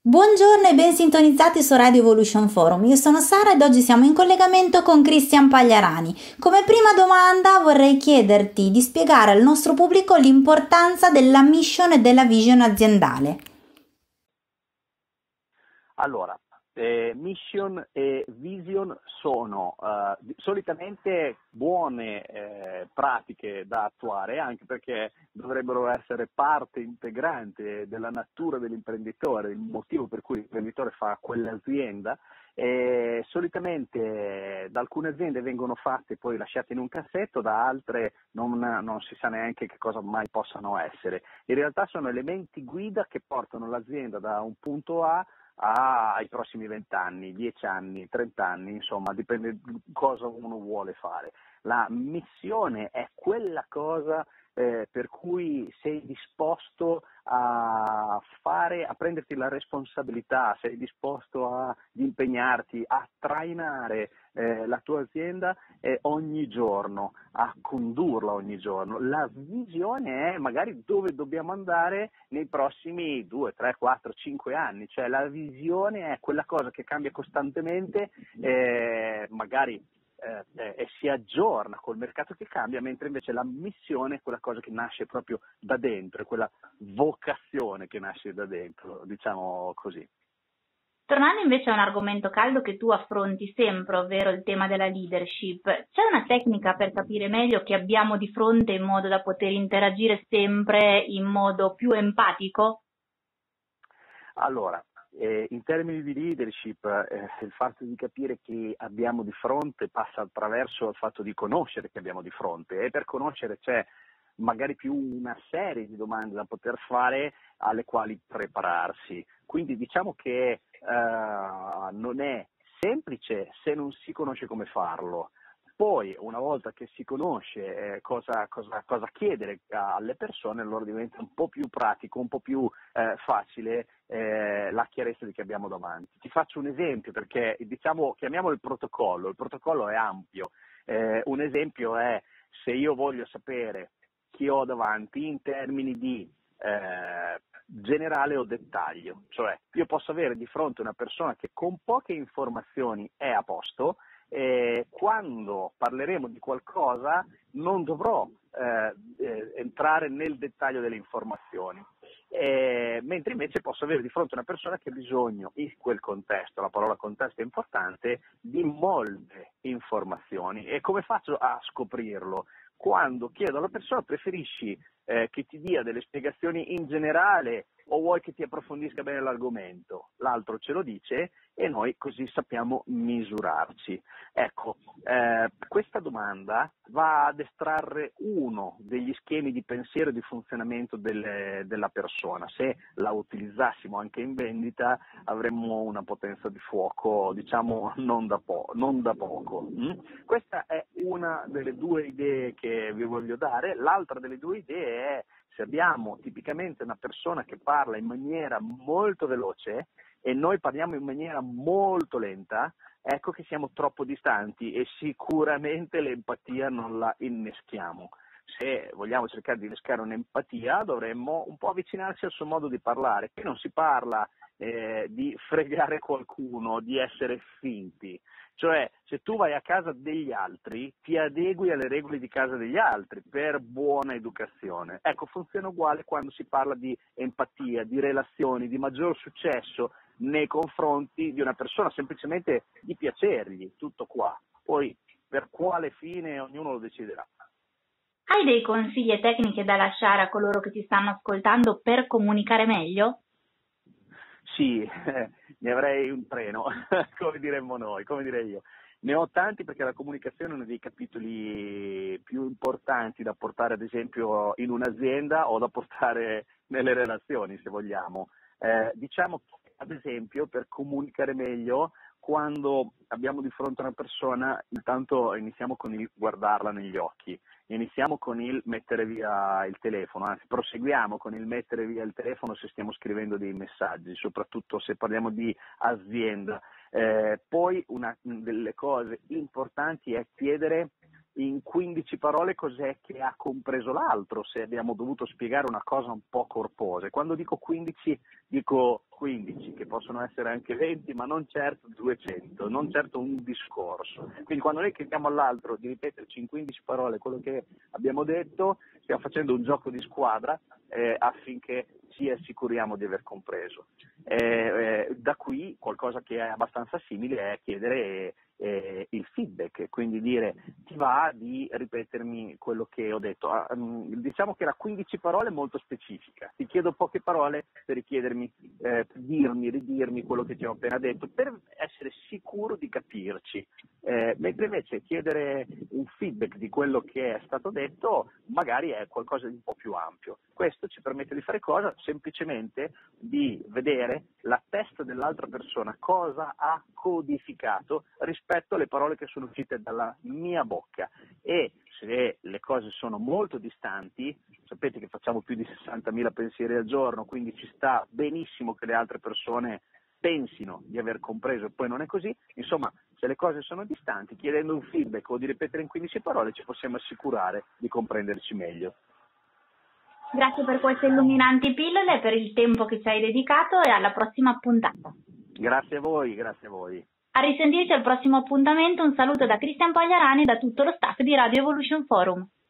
Buongiorno e ben sintonizzati su Radio Evolution Forum. Io sono Sara ed oggi siamo in collegamento con Cristian Pagliarani. Come prima domanda vorrei chiederti di spiegare al nostro pubblico l'importanza della mission e della vision aziendale. Allora, mission e vision sono solitamente buone pratiche da attuare, anche perché dovrebbero essere parte integrante della natura dell'imprenditore, il motivo per cui l'imprenditore fa quell'azienda. Solitamente da alcune aziende vengono fatte e poi lasciate in un cassetto, da altre non si sa neanche che cosa mai possano essere. In realtà sono elementi guida che portano l'azienda da un punto A ai prossimi 20 anni, 10 anni, 30 anni, insomma, dipende cosa uno vuole fare. La missione è quella cosa per cui sei disposto a fare, a prenderti la responsabilità, sei disposto ad impegnarti, a trainare la tua azienda ogni giorno, a condurla ogni giorno. La visione è magari dove dobbiamo andare nei prossimi 2, 3, 4, 5 anni, cioè la visione è quella cosa che cambia costantemente, magari e si aggiorna col mercato che cambia, mentre invece la missione è quella cosa che nasce proprio da dentro, è quella vocazione che nasce da dentro, diciamo così. Tornando invece a un argomento caldo che tu affronti sempre, ovvero il tema della leadership, c'è una tecnica per capire meglio chi abbiamo di fronte in modo da poter interagire sempre in modo più empatico? Allora, in termini di leadership, il fatto di capire chi abbiamo di fronte passa attraverso il fatto di conoscere chi abbiamo di fronte, e per conoscere c'è magari più una serie di domande da poter fare alle quali prepararsi. Quindi diciamo che non è semplice se non si conosce come farlo. Poi, una volta che si conosce cosa chiedere alle persone, allora diventa un po' più pratico, un po' più facile la chiarezza di che abbiamo davanti. Ti faccio un esempio, perché diciamo, chiamiamolo il protocollo è ampio. Un esempio è se io voglio sapere chi ho davanti in termini di generale o dettaglio, cioè io posso avere di fronte una persona che con poche informazioni è a posto. Quando parleremo di qualcosa non dovrò entrare nel dettaglio delle informazioni, mentre invece posso avere di fronte una persona che ha bisogno, in quel contesto, la parola contesto è importante, di molte informazioni. E come faccio a scoprirlo? Quando chiedo alla persona: preferisci che ti dia delle spiegazioni in generale o vuoi che ti approfondisca bene l'argomento? L'altro ce lo dice e noi così sappiamo misurarci. Ecco, questa domanda va ad estrarre uno degli schemi di pensiero e di funzionamento della persona. Se la utilizzassimo anche in vendita avremmo una potenza di fuoco, diciamo, non da poco. Questa è una delle due idee che vi voglio dare. L'altra delle due idee è: se abbiamo tipicamente una persona che parla in maniera molto veloce e noi parliamo in maniera molto lenta, ecco che siamo troppo distanti e sicuramente l'empatia non la inneschiamo. Se vogliamo cercare di innescare un'empatia dovremmo un po' avvicinarci al suo modo di parlare. Qui non si parla di fregare qualcuno, di essere finti. Cioè, se tu vai a casa degli altri, ti adegui alle regole di casa degli altri per buona educazione. Ecco, funziona uguale quando si parla di empatia, di relazioni, di maggior successo nei confronti di una persona, semplicemente di piacergli, tutto qua. Poi, per quale fine, ognuno lo deciderà. Hai dei consigli e tecniche da lasciare a coloro che ti stanno ascoltando per comunicare meglio? Sì, ne avrei un treno, come diremmo noi, come direi io. Ne ho tanti, perché la comunicazione è uno dei capitoli più importanti da portare, ad esempio, in un'azienda o da portare nelle relazioni, se vogliamo. Diciamo che, ad esempio, per comunicare meglio, quando abbiamo di fronte una persona, intanto iniziamo con il guardarla negli occhi. Iniziamo con il mettere via il telefono, anzi proseguiamo con il mettere via il telefono se stiamo scrivendo dei messaggi, soprattutto se parliamo di azienda. Poi una delle cose importanti è chiedere in 15 parole cos'è che ha compreso l'altro, se abbiamo dovuto spiegare una cosa un po' corposa. E quando dico 15, dico 15, che possono essere anche 20, ma non certo 200, non certo un discorso. Quindi quando noi chiediamo all'altro di ripeterci in 15 parole quello che abbiamo detto, stiamo facendo un gioco di squadra affinché ci assicuriamo di aver compreso. Da qui qualcosa che è abbastanza simile è chiedere il feedback, quindi dire: ti va di ripetermi quello che ho detto? Diciamo che la 15 parole è molto specifica, ti chiedo poche parole per richiedermi, ridirmi quello che ti ho appena detto, per essere sicuro di capirci, mentre invece chiedere un feedback di quello che è stato detto magari è qualcosa di un po' più ampio. Questo ci permette di fare cosa? Semplicemente di vedere la testa dell'altra persona, cosa ha codificato rispetto alle parole che sono uscite dalla mia bocca, e se le cose sono molto distanti, sapete che facciamo più di 60.000 pensieri al giorno, quindi ci sta benissimo che le altre persone pensino di aver compreso e poi non è così. Insomma, se le cose sono distanti, chiedendo un feedback o di ripetere in 15 parole ci possiamo assicurare di comprenderci meglio. Grazie per queste illuminanti pillole, per il tempo che ci hai dedicato, e alla prossima puntata. Grazie a voi, grazie a voi. A risentirci al prossimo appuntamento. Un saluto da Cristian Pagliarani e da tutto lo staff di Radio Evolution Forum.